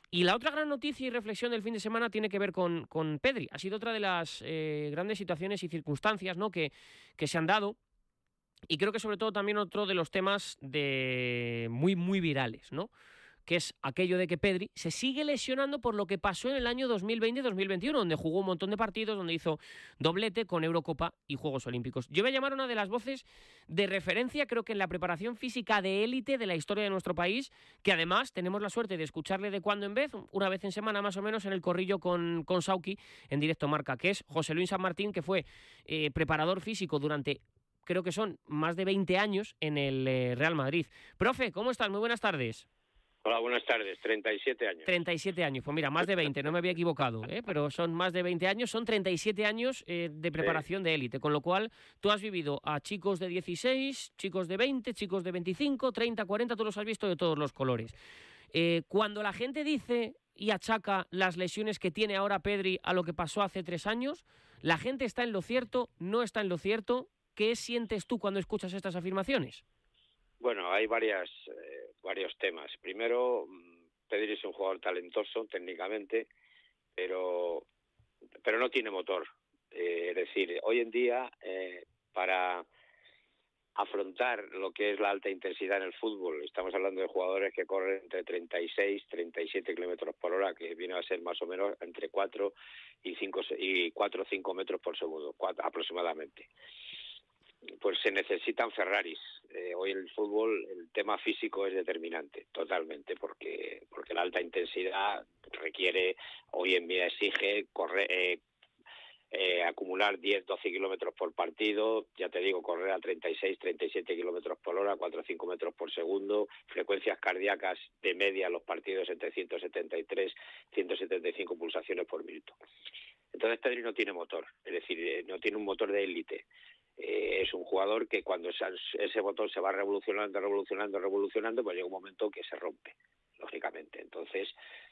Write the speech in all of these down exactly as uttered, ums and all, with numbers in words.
Y la otra gran noticia y reflexión del fin de semana tiene que ver con, con Pedri. Ha sido otra de las eh, grandes situaciones y circunstancias, ¿no?, que, que se han dado. Y creo que sobre todo también otro de los temas de muy, muy virales, ¿no?, que es aquello de que Pedri se sigue lesionando por lo que pasó en el año dos mil veinte dos mil veintiuno, donde jugó un montón de partidos, donde hizo doblete con Eurocopa y Juegos Olímpicos. Yo voy a llamar a una de las voces de referencia, creo que en la preparación física de élite de la historia de nuestro país, que además tenemos la suerte de escucharle de cuando en vez, una vez en semana más o menos, en el corrillo con, con Sauki, en Directo Marca, que es José Luis San Martín, que fue eh, preparador físico durante, creo que son más de veinte años en el eh, Real Madrid. Profe, ¿cómo estás? Muy buenas tardes. Hola, buenas tardes. treinta y siete años. treinta y siete años. Pues mira, más de veinte, no me había equivocado, ¿eh? Pero son más de veinte años, son treinta y siete años eh, de preparación de élite, con lo cual tú has vivido a chicos de dieciséis, chicos de veinte, chicos de veinticinco, treinta, cuarenta, tú los has visto de todos los colores. Eh, cuando la gente dice y achaca las lesiones que tiene ahora Pedri a lo que pasó hace tres años, ¿la gente está en lo cierto, no está en lo cierto? ¿Qué sientes tú cuando escuchas estas afirmaciones? Bueno, hay varias, eh, varios temas. Primero, Pedri es un jugador talentoso técnicamente, pero, pero no tiene motor. Eh, es decir, hoy en día, eh, para afrontar lo que es la alta intensidad en el fútbol, estamos hablando de jugadores que corren entre treinta y seis, treinta y siete kilómetros por hora, que viene a ser más o menos entre cuatro y cinco y cuatro o cinco metros por segundo, cuatro, aproximadamente. Pues se necesitan Ferraris. Eh, hoy en el fútbol el tema físico es determinante, totalmente, porque porque la alta intensidad requiere, hoy en día exige correr, eh, eh, acumular diez, doce kilómetros por partido, ya te digo, correr a treinta y seis, treinta y siete kilómetros por hora, cuatro o cinco metros por segundo, frecuencias cardíacas de media en los partidos entre ciento setenta y tres, ciento setenta y cinco pulsaciones por minuto. Entonces Pedri no tiene motor, es decir, no tiene un motor de élite. Eh, es un jugador que cuando ese, ese botón se va revolucionando, revolucionando, revolucionando, pues llega un momento que se rompe, lógicamente. Entonces,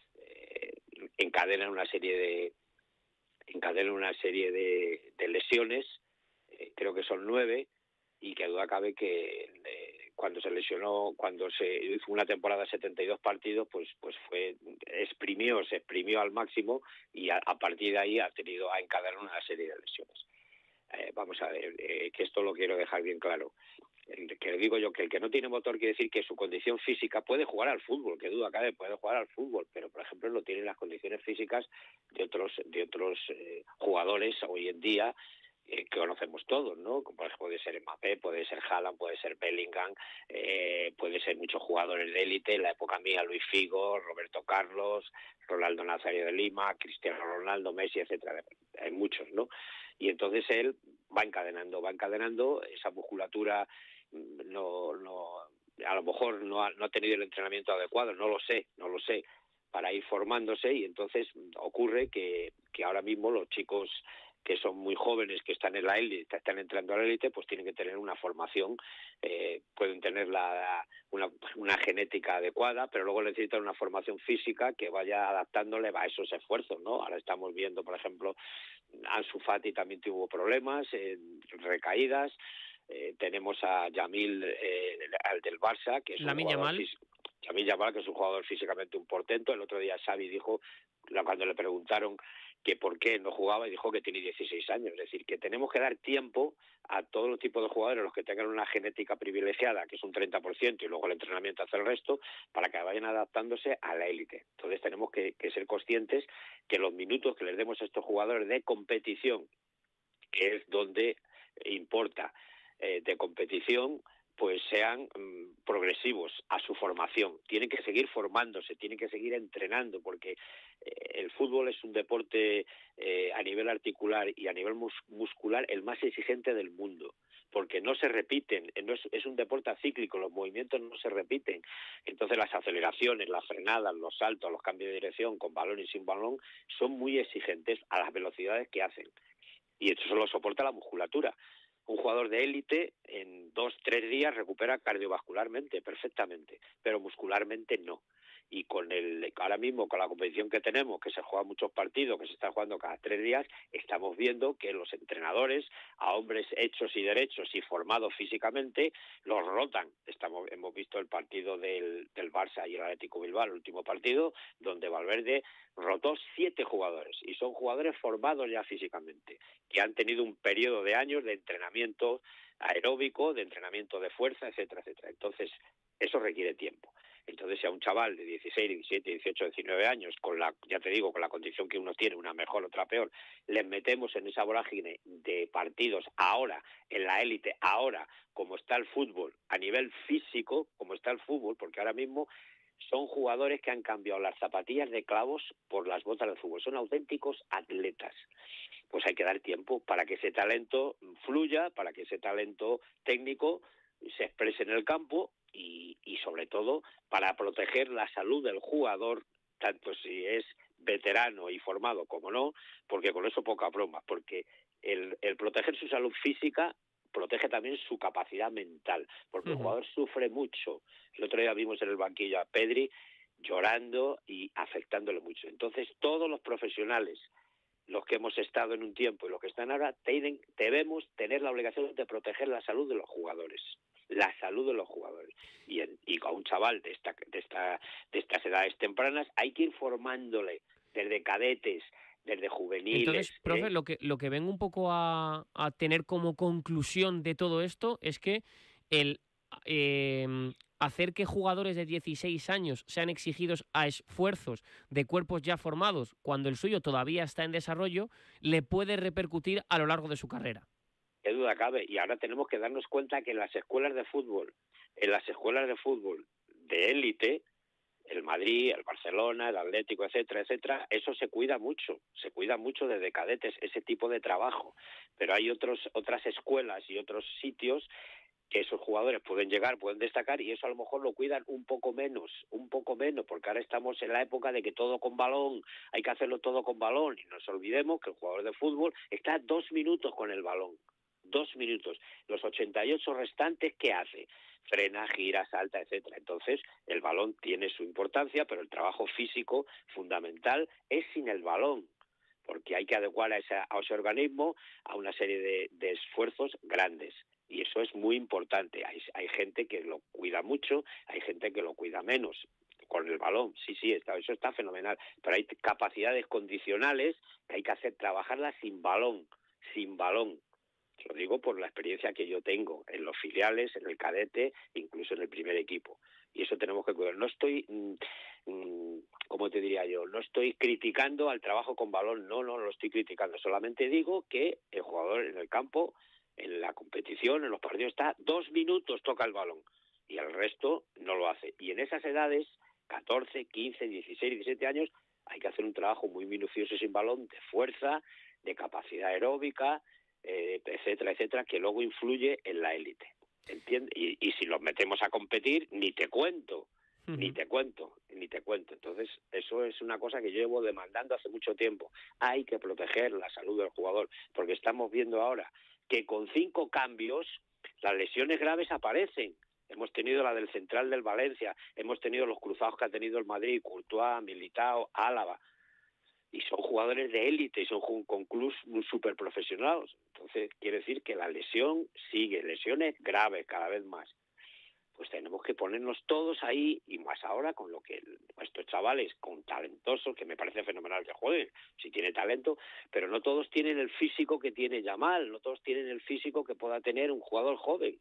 eh, encadena una serie de encadena una serie de, de lesiones, eh, creo que son nueve, y que duda cabe que eh, cuando se lesionó, cuando se hizo una temporada de setenta y dos partidos, pues pues fue exprimió, se exprimió al máximo, y a, a partir de ahí ha tenido a encadenar una serie de lesiones. Eh, vamos a ver, eh, que esto lo quiero dejar bien claro. El, que digo yo que el que no tiene motor quiere decir que su condición física puede jugar al fútbol, que duda cabe, puede jugar al fútbol, pero por ejemplo no tiene las condiciones físicas de otros de otros eh, jugadores hoy en día eh, que conocemos todos, ¿no? Como puede ser Mbappé, puede ser Haaland, puede ser Bellingham, eh, puede ser muchos jugadores de élite, en la época mía Luis Figo, Roberto Carlos, Ronaldo Nazario de Lima, Cristiano Ronaldo, Messi, etcétera. Hay muchos, ¿no? Y entonces él va encadenando, va encadenando esa musculatura, no, no, a lo mejor no ha, no ha tenido el entrenamiento adecuado, no lo sé, no lo sé, para ir formándose, y entonces ocurre que, que ahora mismo los chicos que son muy jóvenes, que están en la élite, están entrando a la élite, pues tienen que tener una formación, eh, pueden tener la, una, una genética adecuada, pero luego necesitan una formación física que vaya adaptándole a esos esfuerzos, ¿no? Ahora estamos viendo, por ejemplo, Ansu Fati también tuvo problemas, eh, recaídas, eh, tenemos a Yamil, eh, al del Barça, que es un Lamine jugador Yamal. físico. Yamil Yamal, que es un jugador físicamente un portento. El otro día Xavi dijo, cuando le preguntaron que por qué no jugaba, y dijo que tiene dieciséis años. Es decir, que tenemos que dar tiempo a todos los tipos de jugadores, los que tengan una genética privilegiada, que es un treinta por ciento, y luego el entrenamiento hace el resto, para que vayan adaptándose a la élite. Entonces tenemos que, que ser conscientes que los minutos que les demos a estos jugadores de competición, que es donde importa, eh, de competición, pues sean mmm, progresivos a su formación. Tienen que seguir formándose, tienen que seguir entrenando, porque eh, el fútbol es un deporte eh, a nivel articular y a nivel mus- muscular el más exigente del mundo, porque no se repiten, no es, es un deporte acíclico, los movimientos no se repiten. Entonces las aceleraciones, las frenadas, los saltos, los cambios de dirección con balón y sin balón son muy exigentes a las velocidades que hacen, y eso solo soporta la musculatura. Un jugador de élite en dos, tres días recupera cardiovascularmente perfectamente, pero muscularmente no. y con el ahora mismo con la competición que tenemos, que se juegan muchos partidos, que se está jugando cada tres días, estamos viendo que los entrenadores, a hombres hechos y derechos y formados físicamente, los rotan. Estamos hemos visto el partido del, del Barça y el Atlético Bilbao, el último partido, donde Valverde rotó siete jugadores, y son jugadores formados ya físicamente, que han tenido un periodo de años de entrenamiento aeróbico, de entrenamiento de fuerza, etcétera, etcétera. Entonces, eso requiere tiempo. Entonces, si a un chaval de dieciséis, diecisiete, dieciocho, diecinueve años, con la, ya te digo, con la condición que uno tiene, una mejor, otra peor, les metemos en esa vorágine de partidos ahora, en la élite, ahora, como está el fútbol, a nivel físico, como está el fútbol, porque ahora mismo son jugadores que han cambiado las zapatillas de clavos por las botas del fútbol, son auténticos atletas. Pues hay que dar tiempo para que ese talento fluya, para que ese talento técnico se exprese en el campo y, y sobre todo para proteger la salud del jugador, tanto si es veterano y formado como no, porque con eso poca broma, porque el, el proteger su salud física protege también su capacidad mental, porque uh-huh. el jugador sufre mucho. El otro día vimos en el banquillo a Pedri llorando y afectándole mucho. Entonces todos los profesionales, los que hemos estado en un tiempo y los que están ahora, tienen, debemos tener la obligación de proteger la salud de los jugadores, la salud de los jugadores. Y, en, y a un chaval de, esta, de, esta, de estas edades tempranas hay que ir formándole desde cadetes, desde juveniles. Entonces, profe, ¿eh? lo que lo que vengo un poco a, a tener como conclusión de todo esto es que el eh, hacer que jugadores de dieciséis años sean exigidos a esfuerzos de cuerpos ya formados cuando el suyo todavía está en desarrollo, le puede repercutir a lo largo de su carrera. Qué duda cabe. Y ahora tenemos que darnos cuenta que en las escuelas de fútbol, en las escuelas de fútbol de élite, el Madrid, el Barcelona, el Atlético, etcétera, etcétera, eso se cuida mucho, se cuida mucho desde cadetes, ese tipo de trabajo. Pero hay otros otras escuelas y otros sitios que esos jugadores pueden llegar, pueden destacar, y eso a lo mejor lo cuidan un poco menos, un poco menos, porque ahora estamos en la época de que todo con balón, hay que hacerlo todo con balón, y no nos olvidemos que el jugador de fútbol está dos minutos con el balón, dos minutos. Los ochenta y ocho restantes, ¿qué hace? Frena, gira, salta, etcétera. Entonces, el balón tiene su importancia, pero el trabajo físico fundamental es sin el balón, porque hay que adecuar a ese, a ese organismo a una serie de, de esfuerzos grandes. Y eso es muy importante. Hay, hay gente que lo cuida mucho, hay gente que lo cuida menos con el balón. Sí, sí, está, eso está fenomenal. Pero hay capacidades condicionales que hay que hacer, trabajarlas sin balón, sin balón. Lo digo por la experiencia que yo tengo en los filiales, en el cadete, incluso en el primer equipo. Y eso tenemos que cuidar. No estoy, mmm, ¿cómo te diría yo? No estoy criticando al trabajo con balón, no, no lo estoy criticando. Solamente digo que el jugador en el campo, en la competición, en los partidos, está dos minutos, toca el balón, y el resto no lo hace. Y en esas edades, catorce, quince, dieciséis, diecisiete años, hay que hacer un trabajo muy minucioso sin balón, de fuerza, de capacidad aeróbica, eh, etcétera, etcétera, que luego influye en la élite. ¿Entiendes? Y, y si los metemos a competir, ni te cuento, uh-huh. ni te cuento, ni te cuento. Entonces, eso es una cosa que yo llevo demandando hace mucho tiempo. Hay que proteger la salud del jugador, porque estamos viendo ahora que con cinco cambios las lesiones graves aparecen. Hemos tenido la del central del Valencia, hemos tenido los cruzados que ha tenido el Madrid, Courtois, Militao, Álava, y son jugadores de élite y son con clubs súper profesionales. Entonces, quiere decir que la lesión sigue, lesiones graves cada vez más. Pues tenemos que ponernos todos ahí, y más ahora con lo que nuestros chavales, con talentosos, que me parece fenomenal que jueguen, si tiene talento, pero no todos tienen el físico que tiene Yamal, no todos tienen el físico que pueda tener un jugador joven.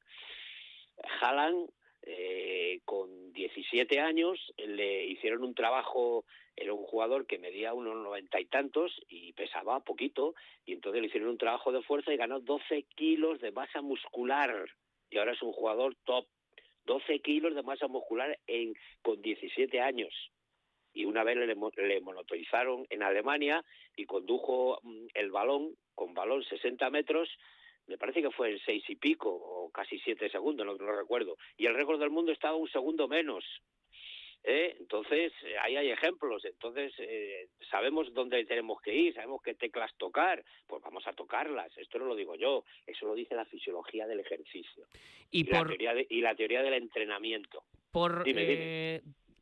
Haaland, eh, con diecisiete años, le hicieron un trabajo, era un jugador que medía unos noventa y tantos y pesaba poquito, y entonces le hicieron un trabajo de fuerza y ganó doce kilos de masa muscular, y ahora es un jugador top. doce kilos de masa muscular en, con diecisiete años. Y una vez le, le monotorizaron en Alemania y condujo el balón, con balón sesenta metros, me parece que fue en seis y pico, o casi siete segundos, no, no recuerdo. Y el récord del mundo estaba un segundo menos. ¿Eh? Entonces, ahí hay ejemplos. Entonces, eh, sabemos dónde tenemos que ir, sabemos qué teclas tocar, pues vamos a tocarlas. Esto no lo digo yo, eso lo dice la fisiología del ejercicio. Y, y, por, la, teoría de, y la teoría del entrenamiento. Por, dime, eh, dime.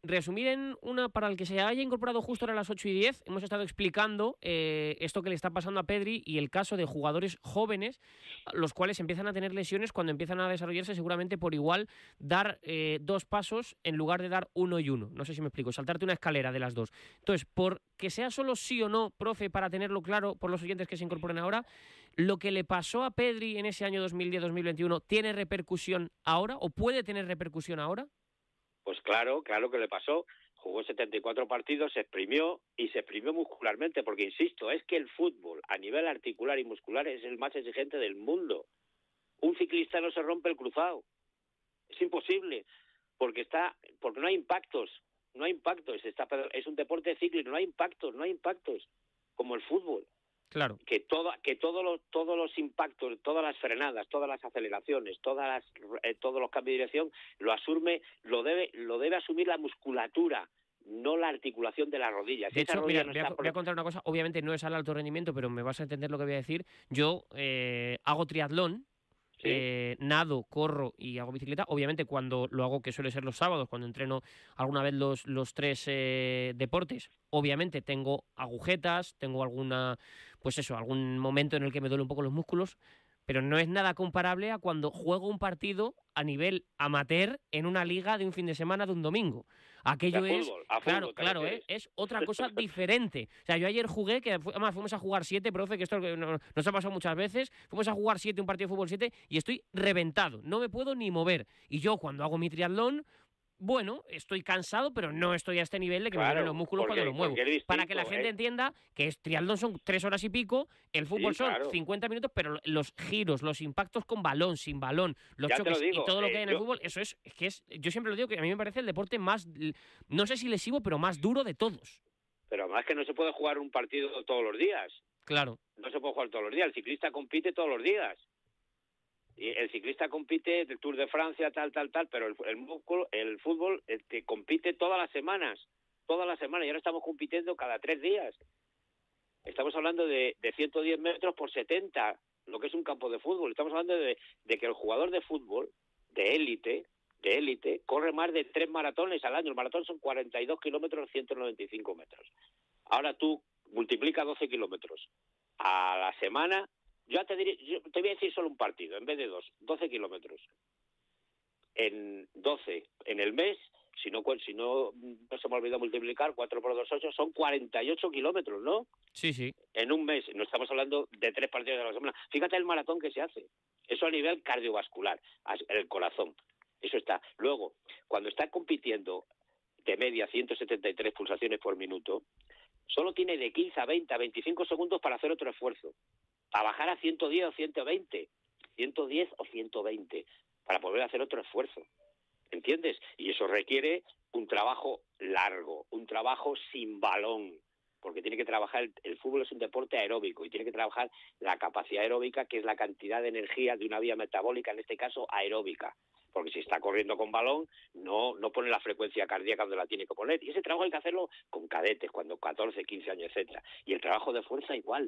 resumir en una, para el que se haya incorporado justo ahora a las ocho y diez, hemos estado explicando eh, esto que le está pasando a Pedri y el caso de jugadores jóvenes, los cuales empiezan a tener lesiones cuando empiezan a desarrollarse seguramente por igual dar eh, dos pasos en lugar de dar uno y uno. No sé si me explico, saltarte una escalera de las dos. Entonces, por que sea solo sí o no, profe, para tenerlo claro por los oyentes que se incorporen ahora, ¿lo que le pasó a Pedri en ese año dos mil diez dos mil veintiuno tiene repercusión ahora o puede tener repercusión ahora? Pues claro, claro que le pasó. Jugó setenta y cuatro partidos, se exprimió y se exprimió muscularmente, porque insisto, es que el fútbol a nivel articular y muscular es el más exigente del mundo. Un ciclista no se rompe el cruzado. Es imposible, porque está, porque no hay impactos, no hay impactos, está, es un deporte cíclico, no hay impactos, no hay impactos, como el fútbol. Claro. Que todo, que todos los, todos los impactos, todas las frenadas, todas las aceleraciones, todas las, eh, todos los cambios de dirección, lo asume, lo debe, lo debe asumir la musculatura, no la articulación de las rodillas. De Esa hecho, rodilla mira, no voy, a, está voy a contar una cosa, obviamente no es al alto rendimiento, pero me vas a entender lo que voy a decir. Yo eh, hago triatlón. ¿Sí? Eh, nado, corro y hago bicicleta. Obviamente cuando lo hago, que suele ser los sábados, cuando entreno alguna vez los, los tres eh, deportes, obviamente tengo agujetas, tengo alguna, pues eso, algún momento en el que me duele un poco los músculos, pero no es nada comparable a cuando juego un partido a nivel amateur en una liga de un fin de semana, de un domingo. Aquello a es, fútbol, a claro, fútbol, claro, ¿eh? Es otra cosa diferente. O sea, yo ayer jugué, que además fuimos a jugar siete, profe, que esto no, nos ha pasado muchas veces, fuimos a jugar siete, un partido de fútbol siete, y estoy reventado, no me puedo ni mover. Y yo cuando hago mi triatlón, bueno, estoy cansado, pero no estoy a este nivel de que claro, me duelen los músculos porque, cuando lo muevo. Distinto, para que la gente ¿eh? entienda que es, triatlón son tres horas y pico, el fútbol sí, son claro. cincuenta minutos, pero los giros, los impactos con balón, sin balón, los ya choques digo, y todo lo que eh, hay en yo... el fútbol, eso es, es que es, yo siempre lo digo, que a mí me parece el deporte más, no sé si lesivo, pero más duro de todos. Pero además que no se puede jugar un partido todos los días. Claro. No se puede jugar todos los días, el ciclista compite todos los días. Y el ciclista compite del Tour de Francia, tal, tal, tal, pero el, el, músculo, el fútbol este, compite todas las semanas, todas las semanas, y ahora estamos compitiendo cada tres días. Estamos hablando de, de ciento diez metros por setenta, lo que es un campo de fútbol. Estamos hablando de, de que el jugador de fútbol, de élite, de élite, corre más de tres maratones al año. El maratón son cuarenta y dos kilómetros, ciento noventa y cinco metros. Ahora tú multiplica doce kilómetros a la semana. Yo te, diré, yo te voy a decir solo un partido, en vez de dos, doce kilómetros. En doce, en el mes, si no, si no, no se me olvidó multiplicar, cuatro por dos, ocho, son cuarenta y ocho kilómetros, ¿no? Sí, sí. En un mes, no estamos hablando de tres partidos a la semana. Fíjate el maratón que se hace. Eso a nivel cardiovascular, el corazón. Eso está. Luego, cuando está compitiendo de media ciento setenta y tres pulsaciones por minuto, solo tiene de quince a veinte a veinticinco segundos para hacer otro esfuerzo. Para bajar a ciento diez o ciento veinte, ciento diez o ciento veinte, para poder hacer otro esfuerzo, ¿entiendes? Y eso requiere un trabajo largo, un trabajo sin balón, porque tiene que trabajar, el, el fútbol es un deporte aeróbico y tiene que trabajar la capacidad aeróbica, que es la cantidad de energía de una vía metabólica, en este caso aeróbica, porque si está corriendo con balón, no, no pone la frecuencia cardíaca donde la tiene que poner, y ese trabajo hay que hacerlo con cadetes, cuando catorce, quince años, etcétera, y el trabajo de fuerza igual.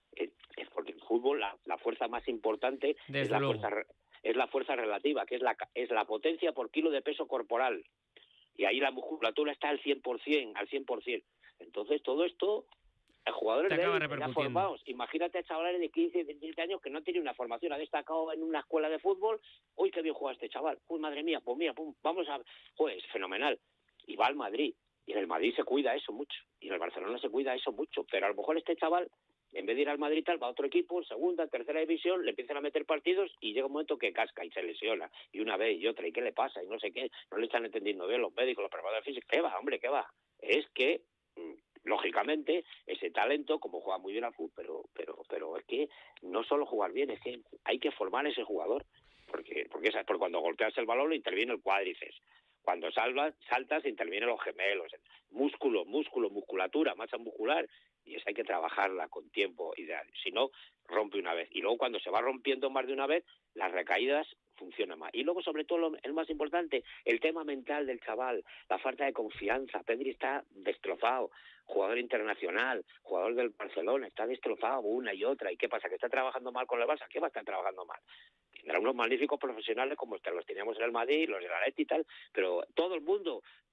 Es porque el fútbol la, la fuerza más importante es la fuerza, es la fuerza relativa, que es la, es la potencia por kilo de peso corporal. Y ahí la musculatura está al cien por ciento, al cien por ciento. Entonces todo esto, el jugador de él, formados. Imagínate a chavales de quince, diecisiete años que no tienen una formación, ha destacado en una escuela de fútbol. Uy, qué bien juega este chaval. Uy, madre mía, pues mira, pum, vamos a... Pues fenomenal. Y va al Madrid. Y en el Madrid se cuida eso mucho. Y en el Barcelona se cuida eso mucho. Pero a lo mejor este chaval, en vez de ir al Madrid tal, va a otro equipo, segunda, tercera división, le empiezan a meter partidos y llega un momento que casca y se lesiona. Y una vez y otra, ¿y qué le pasa? Y no sé qué, no le están entendiendo bien los médicos, los preparadores físicos. ¿Qué va, hombre, qué va? Es que, lógicamente, ese talento, como juega muy bien al fútbol, pero, pero, pero es que no solo jugar bien, es que hay que formar a ese jugador. Porque, porque, es, porque cuando golpeas el balón interviene el cuádriceps. Cuando salvas, saltas intervienen los gemelos, músculo, músculo, musculatura, masa muscular, y eso hay que trabajarla con tiempo, y de, si no, rompe una vez. Y luego cuando se va rompiendo más de una vez, las recaídas funcionan más. Y luego, sobre todo, lo, el más importante, el tema mental del chaval, la falta de confianza. Pedri está destrozado, jugador internacional, jugador del Barcelona, está destrozado una y otra. ¿Y qué pasa? ¿Que está trabajando mal con el Barça? ¿Qué va a estar trabajando mal? Tendrá unos magníficos profesionales como los teníamos en el Madrid, los de la Leti y tal, pero todo el mundo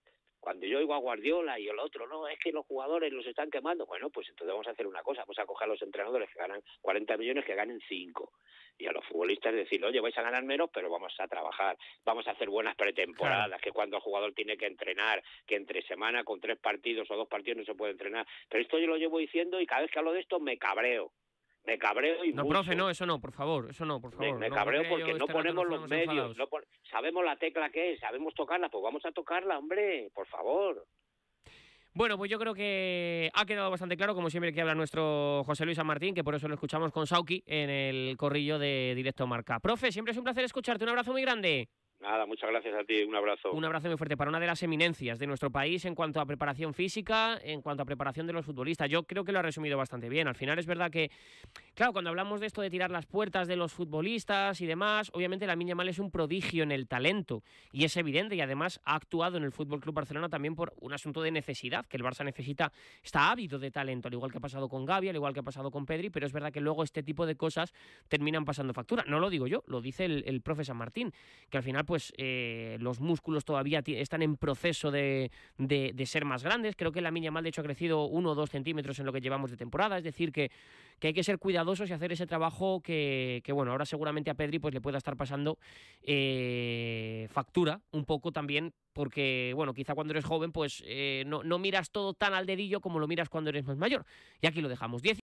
Cuando yo oigo a Guardiola y el otro, no, es que los jugadores los están quemando, bueno, pues entonces vamos a hacer una cosa, vamos a coger a los entrenadores que ganan cuarenta millones, que ganen cinco, y a los futbolistas decir, oye, vais a ganar menos, pero vamos a trabajar, vamos a hacer buenas pretemporadas, claro. Que cuando el jugador tiene que entrenar, que entre semana con tres partidos o dos partidos no se puede entrenar, pero esto yo lo llevo diciendo y cada vez que hablo de esto me cabreo. Me cabreo y No, mucho. profe, no, eso no, por favor, eso no, por favor. Me, me no, cabreo porque este no ponemos los medios, enfadados. no pon... sabemos la tecla que es, sabemos tocarla, pues vamos a tocarla, hombre, por favor. Bueno, pues yo creo que ha quedado bastante claro, como siempre que habla nuestro José Luis San Martín, que por eso lo escuchamos con Sauki en el corrillo de Directo Marca. Profe, siempre es un placer escucharte, un abrazo muy grande. Nada, muchas gracias a ti, un abrazo. Un abrazo muy fuerte para una de las eminencias de nuestro país en cuanto a preparación física, en cuanto a preparación de los futbolistas. Yo creo que lo ha resumido bastante bien. Al final es verdad que, claro, cuando hablamos de esto de tirar las puertas de los futbolistas y demás, obviamente Lamine Yamal es un prodigio en el talento y es evidente, y además ha actuado en el F C Barcelona también por un asunto de necesidad, que el Barça necesita, está ávido de talento, al igual que ha pasado con Gavi, al igual que ha pasado con Pedri, pero es verdad que luego este tipo de cosas terminan pasando factura. No lo digo yo, lo dice el, el profe San Martín, que al final pues eh, los músculos todavía están en proceso de, de, de ser más grandes. Creo que Lamine Yamal de hecho ha crecido uno o dos centímetros en lo que llevamos de temporada, es decir que, que hay que ser cuidadosos y hacer ese trabajo que, que bueno, ahora seguramente a Pedri pues le pueda estar pasando eh, factura un poco también, porque bueno, quizá cuando eres joven pues eh, no, no miras todo tan al dedillo como lo miras cuando eres más mayor. Y aquí lo dejamos. diez